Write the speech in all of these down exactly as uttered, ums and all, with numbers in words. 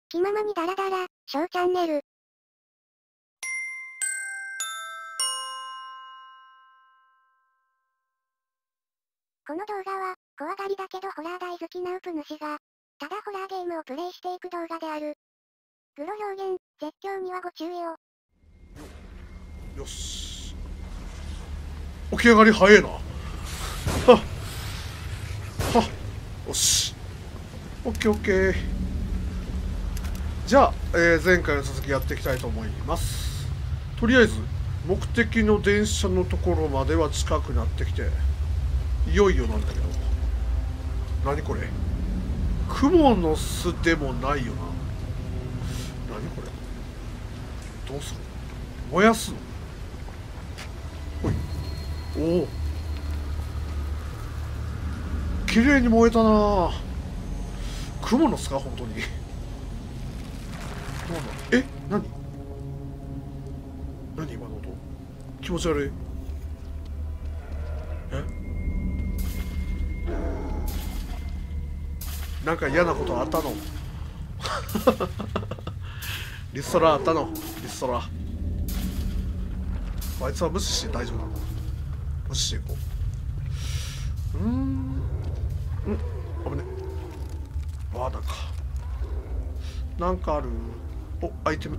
気ままにダラダラ、ショーチャンネル。この動画は、怖がりだけどホラー大好きなウプ主が、ただホラーゲームをプレイしていく動画である。グロ表現、絶叫にはご注意を。 よし。起き上がり早えな。はっ。はっ。よし。オッケーオッケー。じゃあ、えー、前回の続きやっていきたいと思います。とりあえず、目的の電車のところまでは近くなってきて、いよいよなんだけど。何これ？クモの巣でもないよな。何これ？どうする？燃やすの？ほい。おお。綺麗に燃えたな。クモの巣か本当に。え、何？何今の音？気持ち悪い。え？なんか嫌なことあったの？リストラあったの？リストラ。あいつは無視して大丈夫なの？無視していこう。うーん。うん。危ね。ああ、なんか。なんかある。お、アイテム。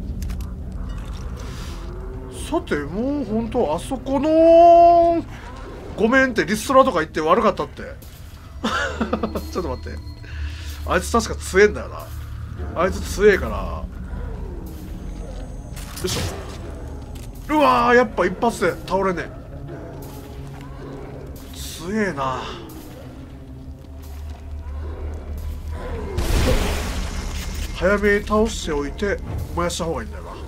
さて、もうほんと、あそこのごめんってリストラとか言って悪かったって。ちょっと待って。あいつ確か強えんだよな。あいつ強えから。よいしょ。うわー、やっぱ一発で倒れねえ。強えな。早めに倒しておいて燃やした方がいいんだよな。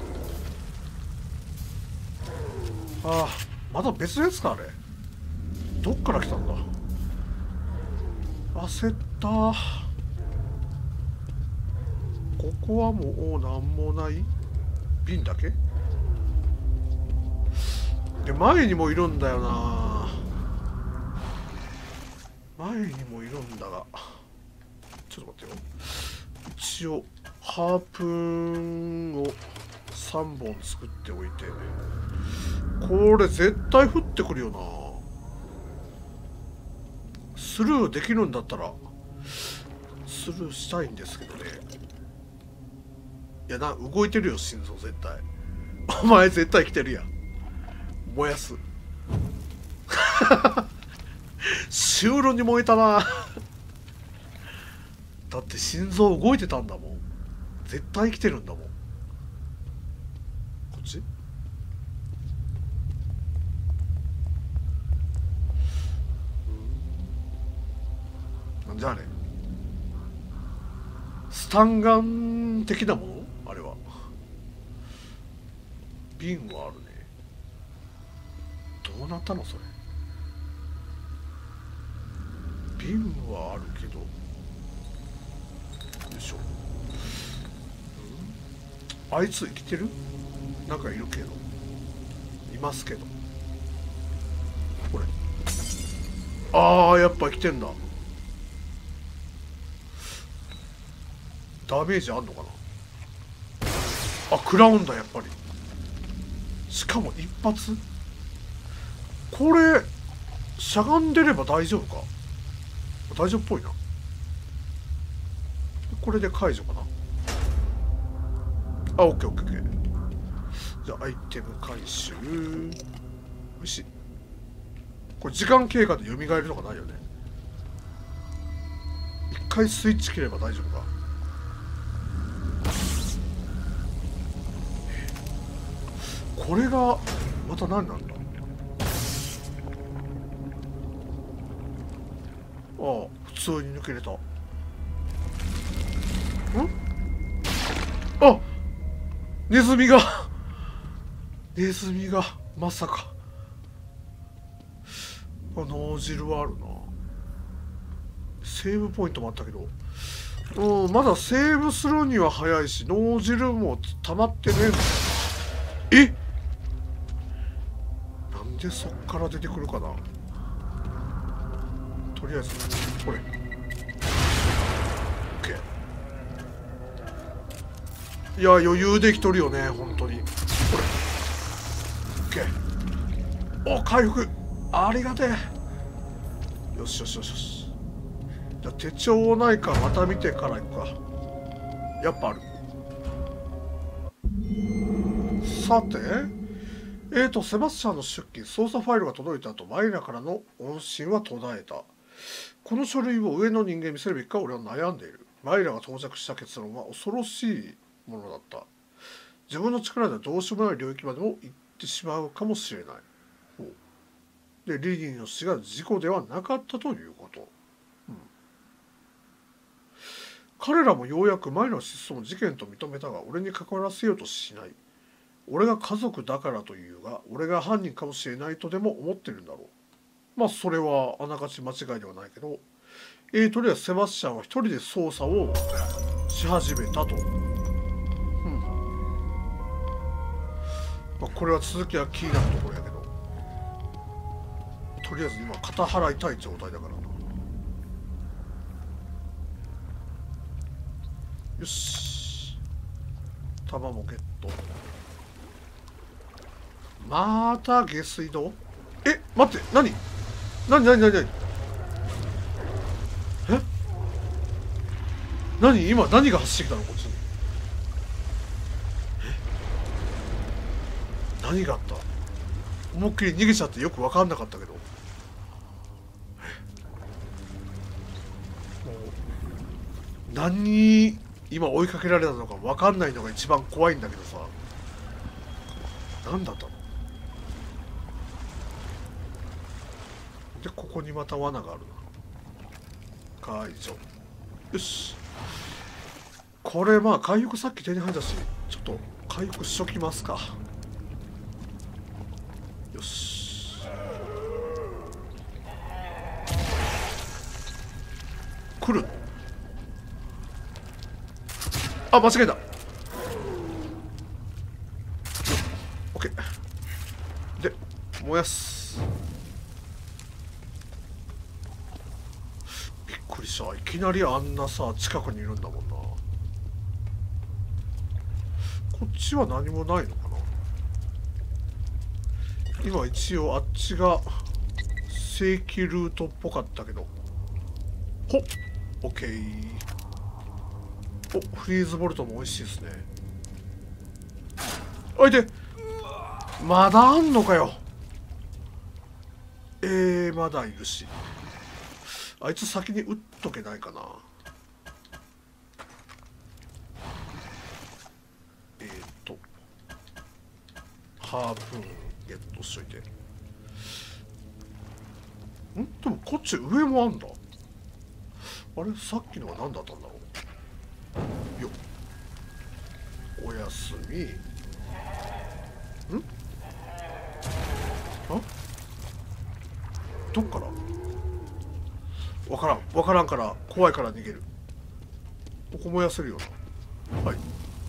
ああ、まだ別のやつかあれ。どっから来たんだ。焦った。ここはもう何もない。瓶だけで、前にもいるんだよな。前にもいるんだが、ちょっと待ってよ。一応ハープンをさんぼん作っておいて、これ絶対降ってくるよな。スルーできるんだったらスルーしたいんですけどね。いやな、動いてるよ心臓絶対。お前絶対来てるやん。燃やす。シュールに燃えたな。だって心臓動いてたんだもん。絶対来てるんだもん。こっち？なんじゃあれ。スタンガン的なもの？あれは。瓶はあるね。どうなったのそれ。瓶はあるけど。よいしょ。うん、あいつ生きてる？なんかいるけど。いますけど。これ。ああ、やっぱ生きてんだ。ダメージあんのかな。あ、食らうんだやっぱり。しかも一発。これしゃがんでれば大丈夫か。大丈夫っぽいな。これで解除かな。あ、オッケーオッケーオッケー。じゃあアイテム回収。よし。これ時間経過で蘇るとかないよね。一回スイッチ切れば大丈夫か。これがまた何なんだ。ああ、普通に抜けれた。ん？あ、ネズミがネズミがまさか。あ、脳汁はあるな。セーブポイントもあったけど、うん、まだセーブするには早いし、脳汁も溜まってねえ。え、なんでそっから出てくるかな。とりあえずこれ OK。 いや余裕できとるよね本当に。これ OK。 お回復ありがてえ。よしよしよしよし。じゃあ手帳ないかまた見てから行くか。やっぱある。さてえーとセバスチャンの出勤操作ファイルが届いた後マイラからの音信は途絶えた。この書類を上の人間に見せるべきか俺は悩んでいる。マイラが到着した結論は恐ろしいものだった。自分の力ではどうしようもない領域までも行ってしまうかもしれない。ほうでリリーの死が事故ではなかったということ、うん、彼らもようやくマイラの失踪の事件と認めたが俺に関わらせようとしない。俺が家族だからというが俺が犯人かもしれないとでも思ってるんだろう。まあそれはあながち間違いではないけど、えーとりあえずセバスチャンは一人で捜査をし始めたと。うん、まあ、これは続きは気になるところやけど、とりあえず今肩払いたい状態だからな。よし弾もゲット。また下水道。え待って何何何何何え何今何が走ってきたのこっちに。え何があった。思いっきり逃げちゃってよく分かんなかったけど。もう何に今追いかけられたのか分かんないのが一番怖いんだけどさ。何だったの。でここにまた罠があるな。解除。よしこれまあ回復さっき手に入ったしちょっと回復しときますか。よし来る。あ間違えた。 OK で燃やす。びっくりした。いきなりあんなさ近くにいるんだもんな。こっちは何もないのかな。今一応あっちが正規ルートっぽかったけど。ほっ OK。 おフリーズボルトも美味しいですね。おいでまだあんのかよ。えー、まだいるしあいつ先に撃っとけないかな。えーっとハープーンゲットしといて。んでもこっち上もあんだ。あれさっきのは何だったんだろう。よっおやすみ。んあどっからわからんわからんから怖いから逃げる。ここ燃やせるよな。はい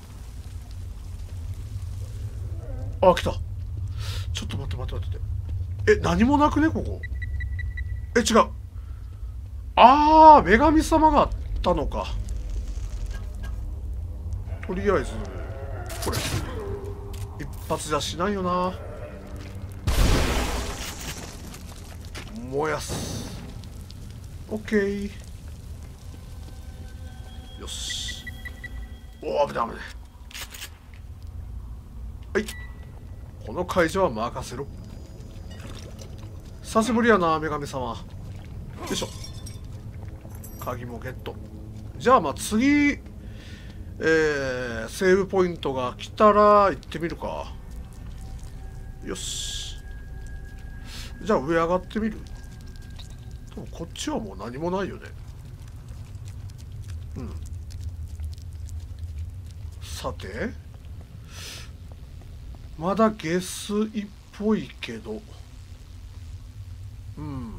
あ来た。ちょっと待って待って待ってえ何もなくねここ。え違う。あー女神様があったのか。とりあえずこれ一発じゃしないよな。燃やす。オッケー。よしおお危ない危ない。はいこの会場は任せろ。久しぶりやな女神様。よいしょ鍵もゲット。じゃあまあ次えー、セーブポイントが来たら行ってみるか。よしじゃあ上上がってみる。でもこっちはもう何もないよね。うんさてまだ下水っぽいけどうん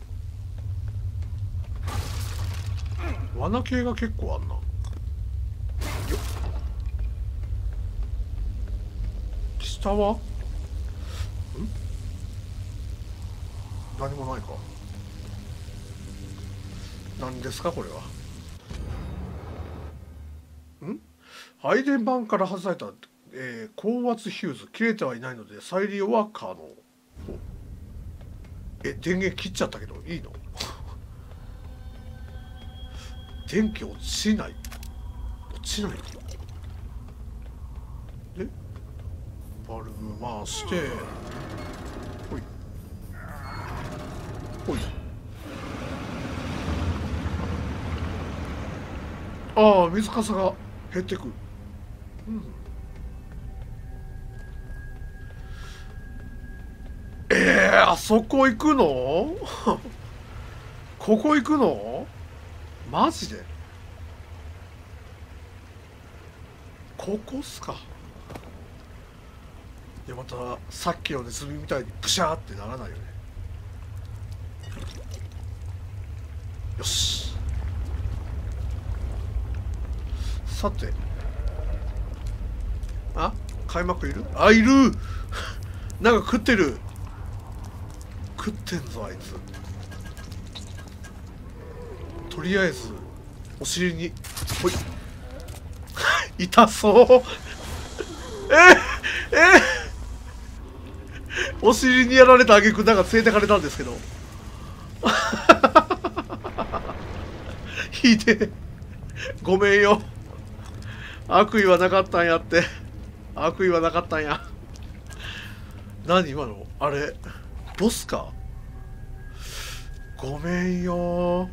罠系が結構あんな。よっ下はん何もないか。何ですかこれは。ん配電盤から外された、えー、高圧ヒューズ切れてはいないので再利用は可能。え、電源切っちゃったけどいいの？電気落ちない？落ちない？でバルブ回してほいほい。ああ、水かさが減ってく。うん。えー、あそこ行くの？ここ行くの？マジで？ここっすか？いや、またさっきのネズミみたいにプシャーってならないよね。よし。さて、あ、開幕いる？あ、いる。なんか食ってる。食ってんぞあいつ。とりあえずお尻にほい。痛そう。ええお尻にやられた挙句なんか連れてかれたんですけど。ひでえ。ごめんよ。悪意はなかったんやって。悪意はなかったんや。何今のあれボスか？ごめんよ。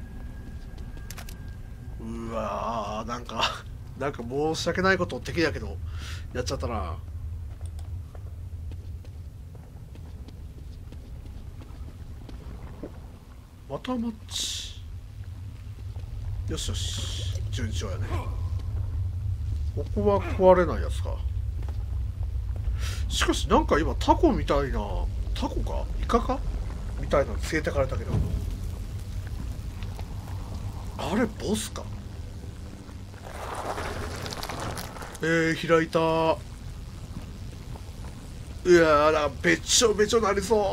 うわー、なんかなんか申し訳ないこと的やけどやっちゃったな。またマッチ。よしよし、順調やね。ここは壊れないやつか。しかしなんか今タコみたいな、タコかイカかみたいなの連れてかれたけど、あれボスか？えー、開いた。うわー、べっちょべちょなりそう。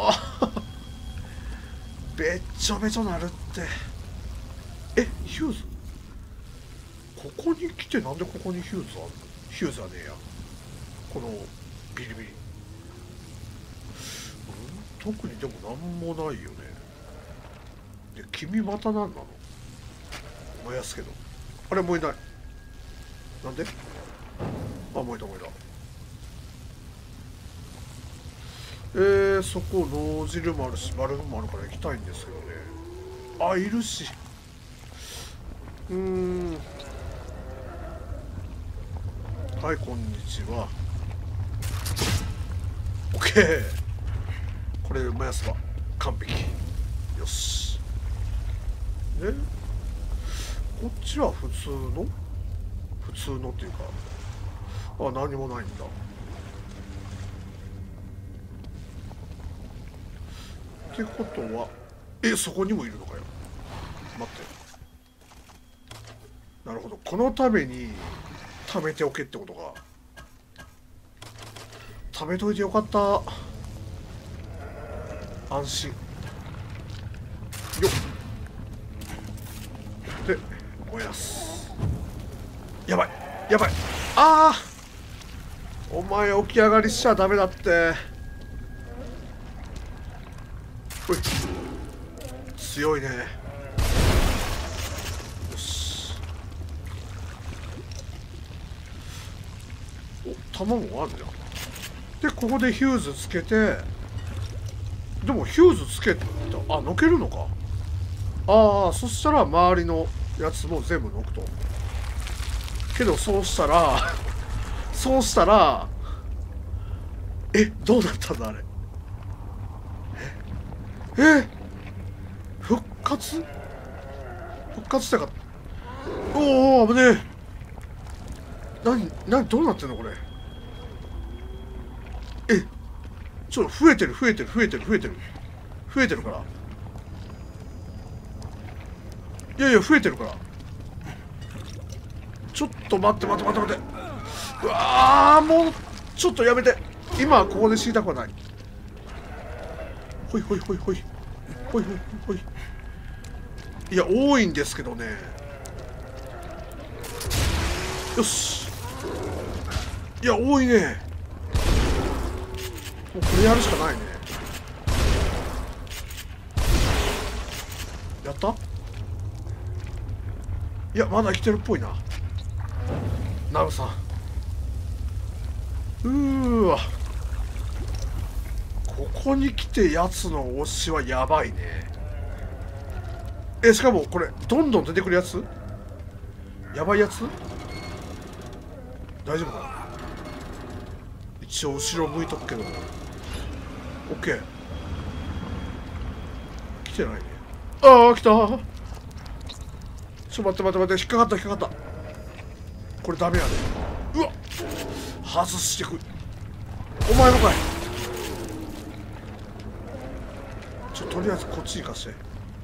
べっちょべちょなるって。え、ヒューズここに来てなんでここにヒューズあるの？ヒューズはねえや、このビリビリ。うん、特にでもなんもないよね。で君また何なの？燃やすけどあれ燃えない。なんで？あ、燃えた燃えた。えー、そこ脳汁もあるしバルーンもあるから行きたいんですけどね。あ、いるし。うーん、はい、こんにちは。 OK、 これ燃やせば完璧。よし。でこっちは普通の普通のっていうか、あ、何もないんだ。ってことは、え、そこにもいるのかよ。待って、なるほど、このために貯めておけってことか。貯めといてよかった。安心よっ。で燃やす。やばいやばい。ああ、お前起き上がりしちゃダメだって。ほい、強いね。よし。お、卵あるじゃん。でここでヒューズつけて、でもヒューズつけて、あ、のけるのか。ああ、そしたら周りのやつも全部のくと。けどそうしたらそうしたらえ、どうなったんだあれ。ええ、復活復活したか。おお、危ねえ。何何どうなってんのこれ。え、ちょっと増えてる増えてる増えてる増えてる増えてるから。いやいや増えてるから。ちょっと待って待って待って待って。うわー、もうちょっとやめて。今はここで死にたくはない。ほいほいほいほいほいほいほい。いや多いんですけどね。よし、 いや多いね。もうこれやるしかないね。やった？いやまだ来てるっぽいな。ナウさん。うーわ、ここに来てやつの推しはやばいね。え、しかもこれどんどん出てくるやつ、やばいやつ。大丈夫かな。一応後ろ向いとくけど。オッケー。来てないね。ああ来た。ちょっと待って待って待って、引っかかった引っかかった。これダメやね。うわっ、外してく。お前のかい。ちょとりあえずこっち行かして。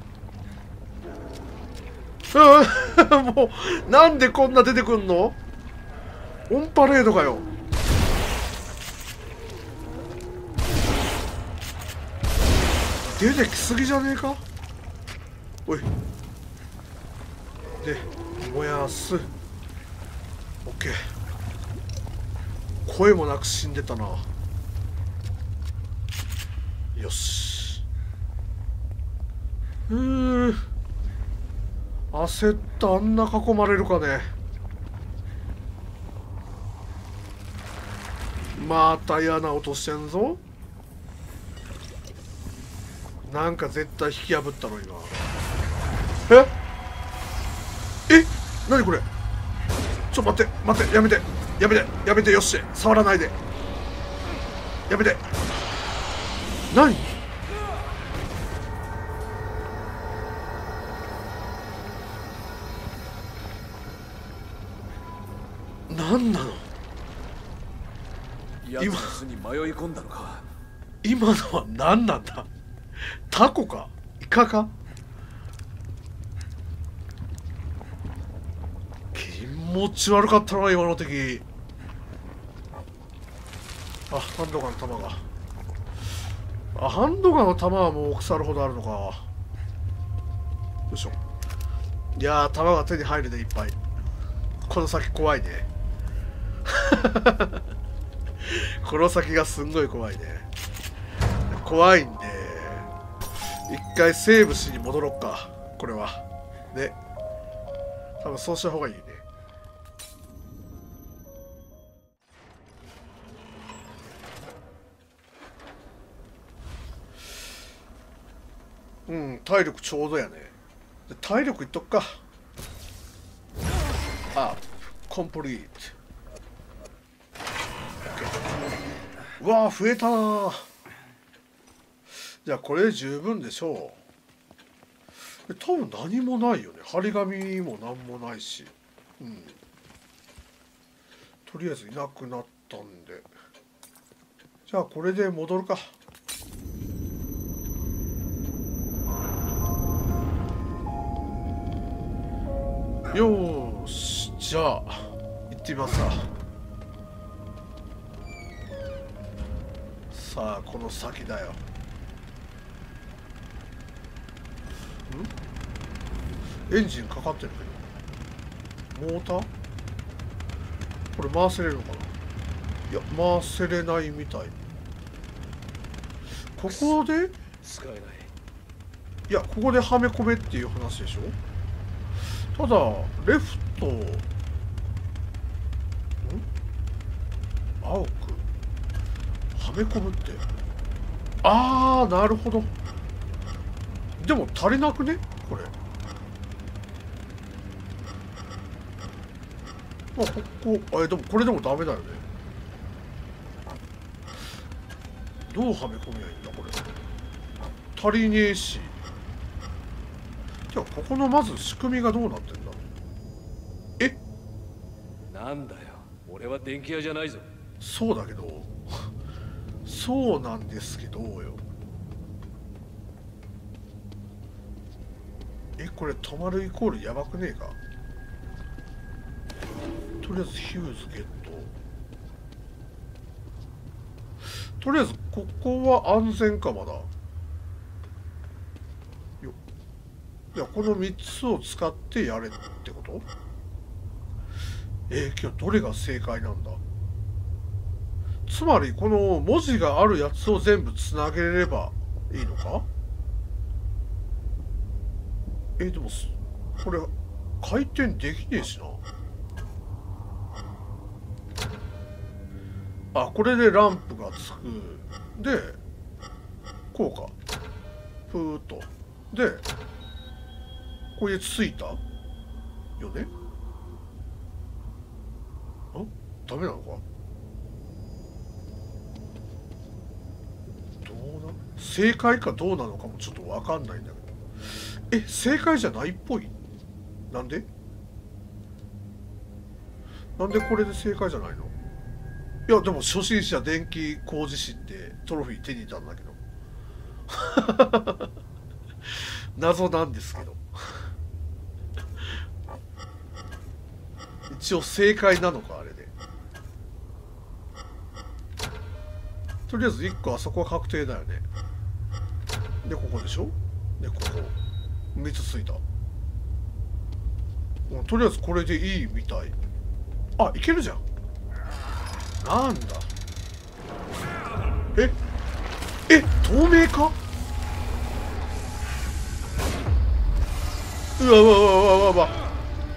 ああもうなんでこんな出てくんの。オンパレードかよ。出てきすぎじゃねえか。おいで燃やす。オッケー。声もなく死んでたな。よし。うー焦った。あんな囲まれるかね。また嫌な音してんぞ。なんか絶対引き破ったの今。ええ、何これ。ちょ待って待って、やめてやめてやめて。よし触らないで。やめて。何。何なの。 今に迷い込んだのか。 今のは何なんだ。タコかイカか。気持ち悪かったな今の敵。あ、ハンドガンの弾が。あ、ハンドガンの弾はもう腐るほどあるのか。よいしょ。いやー弾が手に入るでいっぱい。この先怖いねこの先がすんごい怖いね。怖いんで一回セーブしに戻ろっか。これはね、多分そうした方がいいね。うん、体力ちょうどやね。で体力いっとくか。あ、コンプリート。うわー増えたな。じゃあこれで十分でしょう。多分何もないよね。張り紙も何もないし、うん、とりあえずいなくなったんで、じゃあこれで戻るか。よーし、じゃあ行ってみますか。さあこの先だよ。んエンジンかかってるけど、モーターこれ回せれるのかな。いや回せれないみたい。ここで使えない。 いやここではめ込めっていう話でしょ。ただレフトん青くはめ込むって、ああなるほど。でも足りなくねこれ。まあここあ、でもこれでもダメだよね。どうはめ込みゃいいんだこれ。足りねえし。じゃあここのまず仕組みがどうなってんだ。え、 なんだよ、俺は電気屋じゃないぞ。 そうだけどそうなんですけどよ。え、これ止まるイコールやばくねえか。とりあえずヒューズゲット。とりあえずここは安全か。まだよ。いやこのみっつを使ってやれってこと。えー、今日どれが正解なんだ。 つまりこの文字があるやつを全部つなげればいいのか。えでもこれ回転できねえしな。あ、これでランプがつく。でこうか、ふーっと。でこれでついたよね。あ、ダメなのか。どうな、正解かどうなのかもちょっと分かんないんだけど。え、正解じゃないっぽい。なんでなんでこれで正解じゃないの。いやでも初心者電気工事士ってトロフィー手に入れたんだけど謎なんですけど一応正解なのかあれで。とりあえずいっこあそこは確定だよね。でここでしょ。でここみっつついた。もうとりあえずこれでいいみたい。あ、いけるじゃん。なんだええ、透明か。うわうわうわうわうわうわ、なんか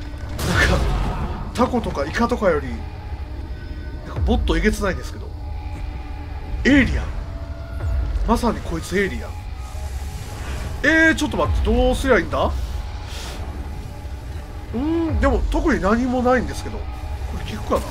タコとかイカとかよりなんかもっとえげつないんですけど。エイリアン、まさにこいつエイリアン。えー、ちょっと待って、どうすりゃいいんだ。うーん、でも特に何もないんですけど、これ効くかな。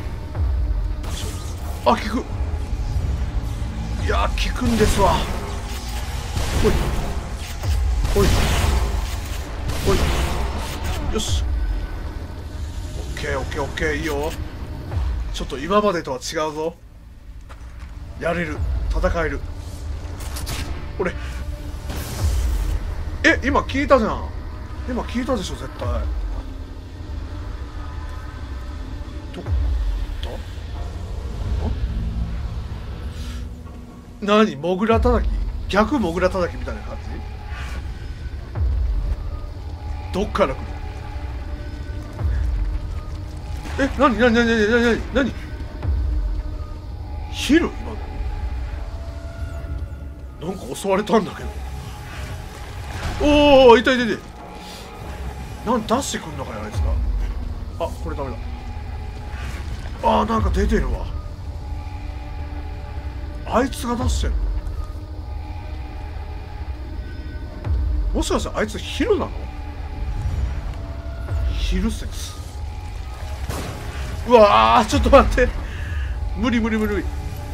あ、効く。いやー、効くんですわ。ほいほいほい、よし、オッケーオッケーオッケー、いいよ。ちょっと今までとは違うぞ。やれる、戦える。俺え、今聞いたじゃん。今聞いたでしょ絶対。どこだ。何、モグラ叩き、逆モグラ叩きみたいな感じ。どっから来る。え、何何何何何何何ヒル、今のなんか襲われたんだけど。おお、痛い痛い痛い。なん出してくんのかよあいつが。あ、これダメだ。あー、なんか出てるわ。あいつが出してるの。もしかしてあいつヒルなの。ヒル説。うわー、ちょっと待って、無理無理無理無理。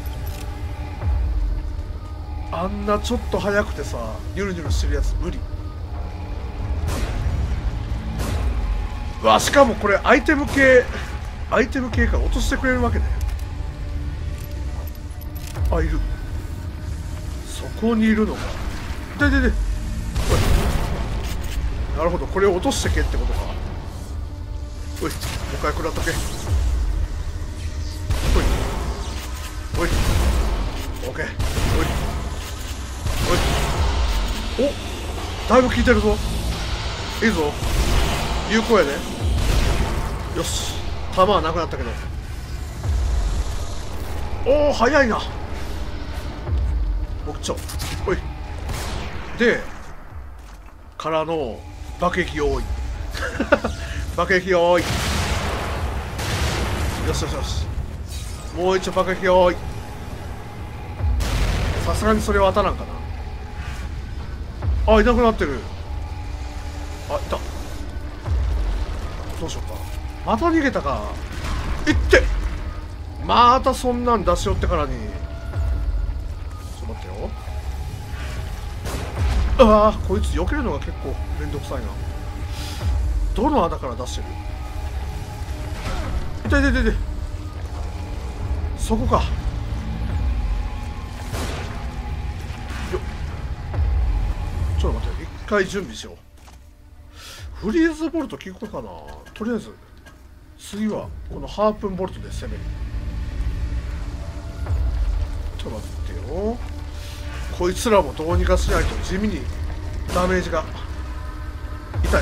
あんなちょっと速くてさ、ニュルニュルしてるやつ無理。うわ、しかもこれアイテム系、アイテム系から落としてくれるわけね。あ、いる。そこにいるのか。ででで、なるほど、これを落としてけってことか。おい、もう一回食らっとけ。おいおい、オッケー。おいおい、お、だいぶ効いてるぞ。いいぞ、有効やね。よし、弾はなくなったけど。おお、早いな。僕ちょ、おい。でからの爆撃用意爆撃用意。よしよしよし、もう一度爆撃用意。さすがにそれは当たらんかな。あ、いなくなってる。あ、いた。どうしようか。また逃げたか。いって、またそんなん出し寄ってからに。ちょっと待ってよ。ああ、こいつ避けるのが結構めんどくさいな。どの穴から出してる。痛い痛い痛い痛い。そこか。よっ、ちょっと待って、一回準備しよう。フリーズボルト効くかな。とりあえず次はこのハープンボルトで攻める。ちょっと待ってよ。こいつらもどうにかしないと地味にダメージが痛い。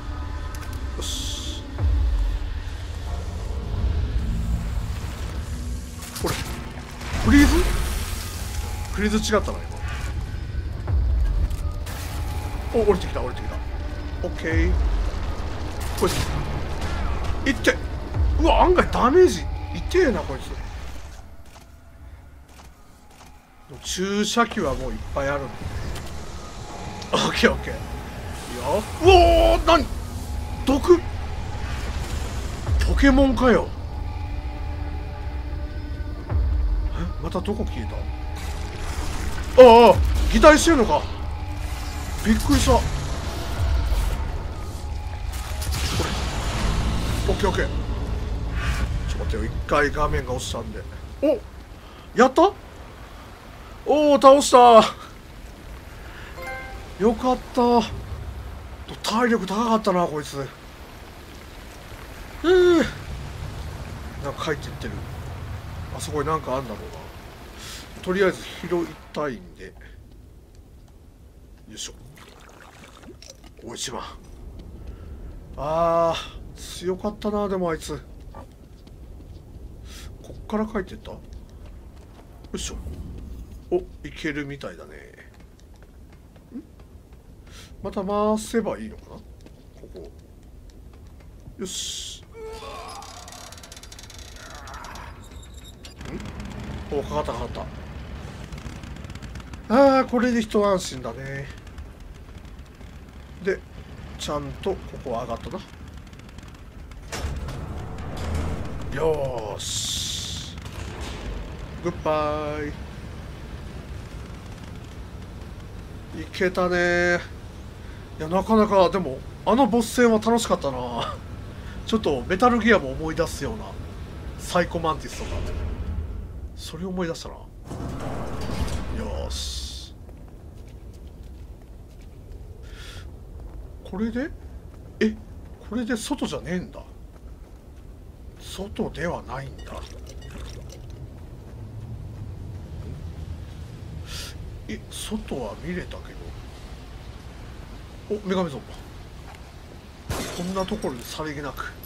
よし、 フリーズフリーズ違ったな今。お降りてきた降りてきた。オッケー。こいついって、うわ案外ダメージ痛えなこいつ。注射器はもういっぱいあるんで、オッケーオッケー。いいよ。うおー何毒ポケモンかよ。えまたどこ消えた。ああ擬態してるのか。びっくりした。これオッケーオッケー。ちょっと待ってよ、一回画面が落ちたんで。おやった。おお倒した。よかった。体力高かったなこいつ。うんなんか帰っていってる。あそこになんかあんだろうな。とりあえず拾いたいんで、よいしょ。お一番。あー強かったな。でもあいつこっから帰ってった。よいしょ。おいけるみたいだね。んまた回せばいいのかなここ。よし。んおかかったかかった。ああこれで一安心だね。でちゃんとここは上がったな。よーしグッバイ。いけたね。いやなかなかでもあのボス戦は楽しかったな。ちょっとメタルギアも思い出すような、サイコマンティスとかそれを思い出したな。よーしこれでえこれで外じゃねえんだ。外ではないんだ。え外は見れたけど。お女神ゾンこんなところにさりげなく。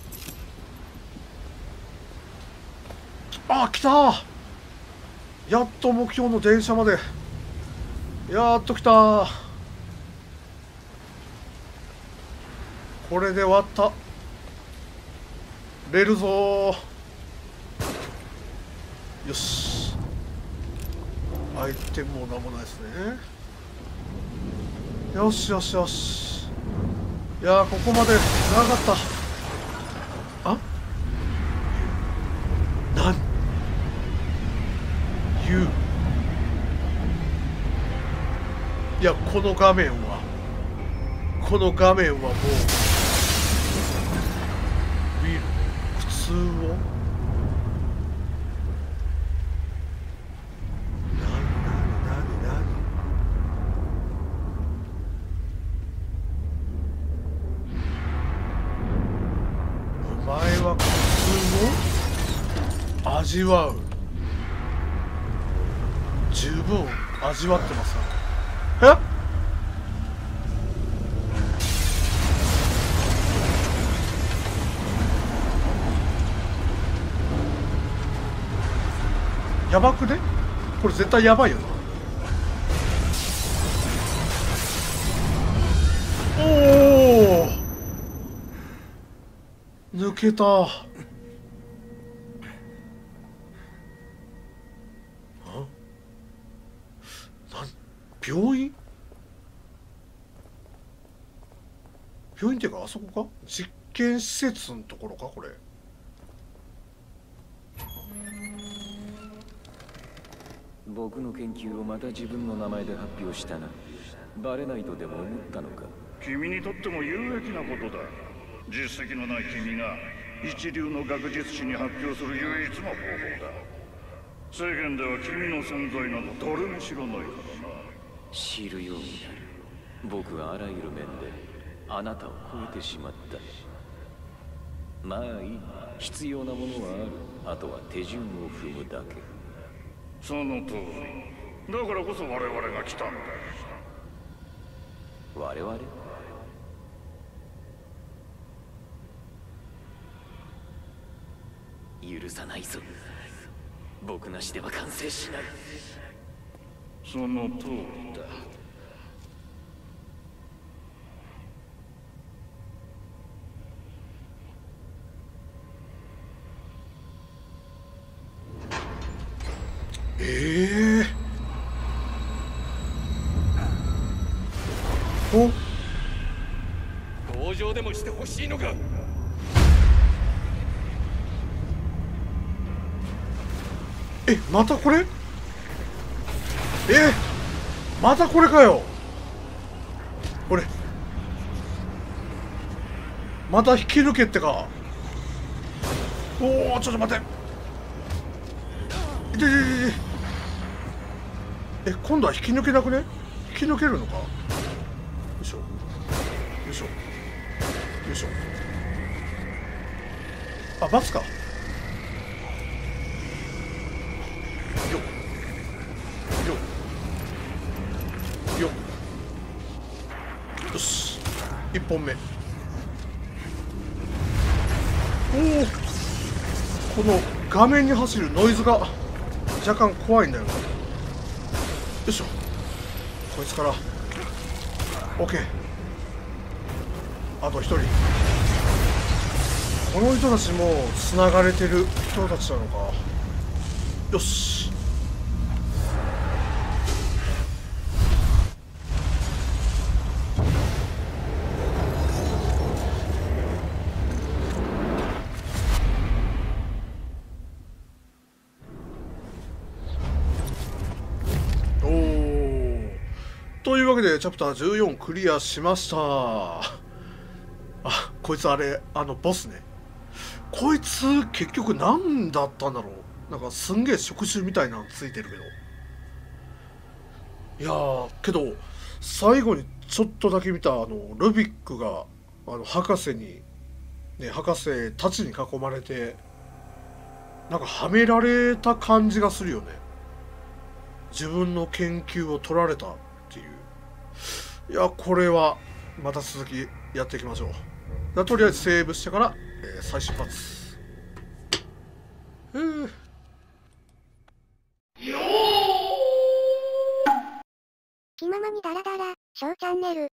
あ来たー。やっと目標の電車まで。やっと来たー。これで終わった。レールぞー。よしアイテムもなんもないですね。よしよしよし。いやーここまで長かった。あなん言う。いやこの画面はこの画面はもうウィル普通をなになになになに。お前は苦痛を味わう。十分味わってますか。えやばくねこれ。絶対やばいよな。おお抜けた。病院病院っていうかあそこか。実験施設のところかこれ。 僕の研究をまた自分の名前で発表したな。バレないとでも思ったのか。 君にとっても有益なことだ。実績のない君が一流の学術誌に発表する唯一の方法だ。世間では君の存在などどれも知らないからな。 知るようになる。僕はあらゆる面であなたを超えてしまった。まあいい。必要なものはある。あとは手順を踏むだけ。 その通り。だからこそ我々が来たんだ。 我々？許さないぞ。 僕なしでは完成しない。 その通りだ。 ええー、お同情でもしてほしいのか。 え、またこれ？え、またこれかよ。これまた引き抜けってか。おお、ちょっと待って。いていていて。え、今度は引き抜けなくね？引き抜けるのか。よいしょよいしょよいしょ。あ、バツか。よよよよし、いっぽんめ。おお、この画面に走るノイズが若干怖いんだよな。よいしょ、こいつから OK。 あとひとり。この人たちもつながれてる人たちなのか。よし、おー、というわけでチャプターじゅうよんクリアしました。あ、こいつあれ、あのボスね。こいつ結局何だったんだろう。なんかすんげえ触手みたいなのついてるけど。いやー、けど最後にちょっとだけ見たあのルビックがあの博士にね、博士たちに囲まれてなんかはめられた感じがするよね。自分の研究を取られたっていう。いや、これはまた続きやっていきましょう。だとりあえずセーブしてから、えー、再出発。えー気ままにダラダラ、小チャンネル。